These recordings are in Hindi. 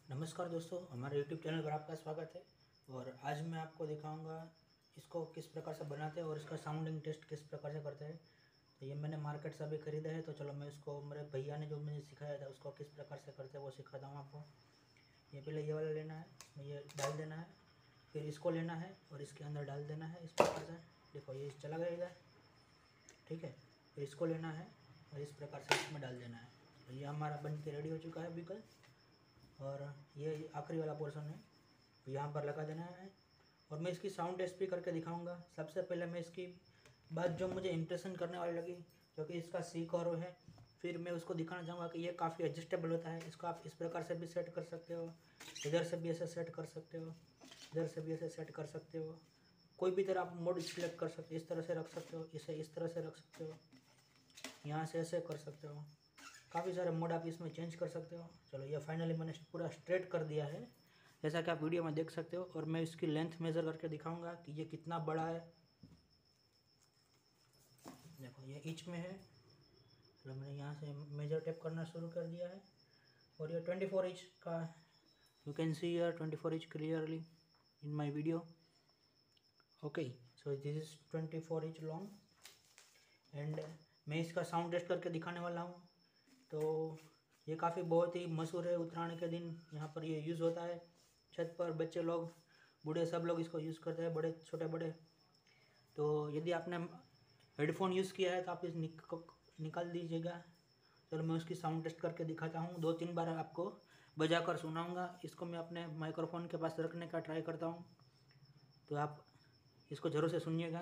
नमस्कार दोस्तों, हमारे YouTube चैनल पर आपका स्वागत है। और आज मैं आपको दिखाऊंगा इसको किस प्रकार से बनाते हैं और इसका साउंडिंग टेस्ट किस प्रकार से करते हैं। तो ये मैंने मार्केट से अभी ख़रीदा है, तो चलो मैं इसको मेरे भैया ने जो मुझे सिखाया था उसको किस प्रकार से करते हैं वो सिखाता हूँ आपको। ये पहले ये वाला लेना है, इसमें ये डाल देना है, फिर इसको लेना है और इसके अंदर डाल देना है इस प्रकार से। देखो ये चला गया इधर, ठीक है। फिर इसको लेना है और इस प्रकार से इसमें डाल देना है। तो ये हमारा बन के रेडी हो चुका है व्हीकल। और ये आखिरी वाला पोर्शन है, यहाँ पर लगा देना है। और मैं इसकी साउंड टेस्ट भी करके दिखाऊंगा। सबसे पहले मैं इसकी बात जो मुझे इम्प्रेशन करने वाली लगी, क्योंकि इसका सी कॉर्व है, फिर मैं उसको दिखाना चाहूँगा कि ये काफ़ी एडजस्टेबल होता है। इसको आप इस प्रकार से भी सेट कर सकते हो, इधर से भी ऐसे सेट कर सकते हो, इधर से भी ऐसे सेट कर सकते हो। कोई भी तरह आप मोड सिलेक्ट कर सकते हो, इस तरह से रख सकते हो, इसे इस तरह से रख सकते हो, यहाँ से ऐसे कर सकते हो। काफ़ी सारे मोड आप इसमें चेंज कर सकते हो। चलो ये फाइनली मैंने पूरा स्ट्रेट कर दिया है, जैसा कि आप वीडियो में देख सकते हो। और मैं इसकी लेंथ मेज़र करके दिखाऊंगा कि ये कितना बड़ा है। देखो ये इंच में है, चलो मैंने यहाँ से मेजर टेप करना शुरू कर दिया है। और ये 24 इंच का, you can see here 24 inch clearly in my video. Okay, so this is 24 inch long. And मैं इसका साउंड टेस्ट करके दिखाने वाला हूँ। तो ये काफ़ी बहुत ही मशहूर है, उत्तरायण के दिन यहाँ पर ये यूज़ होता है। छत पर बच्चे लोग, बूढ़े सब लोग इसको यूज़ करते हैं, बड़े छोटे बड़े। तो यदि आपने हेडफोन यूज़ किया है तो आप इस निकाल दीजिएगा। चलो मैं उसकी साउंड टेस्ट करके दिखाता हूँ, 2-3 बार आपको बजा कर सुनाऊँगा। इसको मैं अपने माइक्रोफोन के पास रखने का ट्राई करता हूँ, तो आप इसको ज़रूर से सुनिएगा।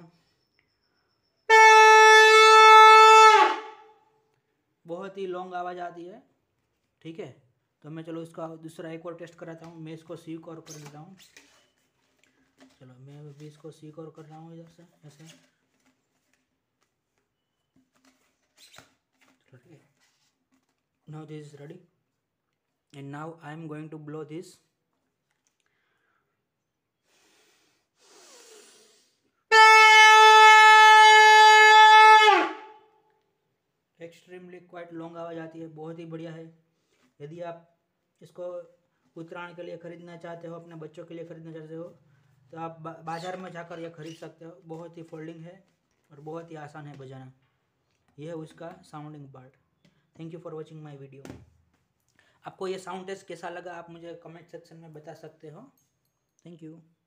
बहुत ही लॉन्ग आवाज़ आती है, ठीक है। तो मैं चलो इसका दूसरा एक और टेस्ट कराता हूँ। मैं इसको सी कॉर कर देता हूँ। चलो मैं अभी इसको सी कॉर कर रहा हूँ इधर से ऐसे। चलो ठीक है, now this is ready and now I am going to blow this. Extremely quite long आवाज़ आती है, बहुत ही बढ़िया है। यदि आप इसको उत्तरायण के लिए ख़रीदना चाहते हो, अपने बच्चों के लिए ख़रीदना चाहते हो, तो आप बाज़ार में जाकर यह ख़रीद सकते हो। बहुत ही फोल्डिंग है और बहुत ही आसान है बजाना। यह है उसका sounding part. Thank you for watching my video. आपको ये साउंड टेस्ट कैसा लगा आप मुझे कमेंट सेक्शन में बता सकते हो। Thank you.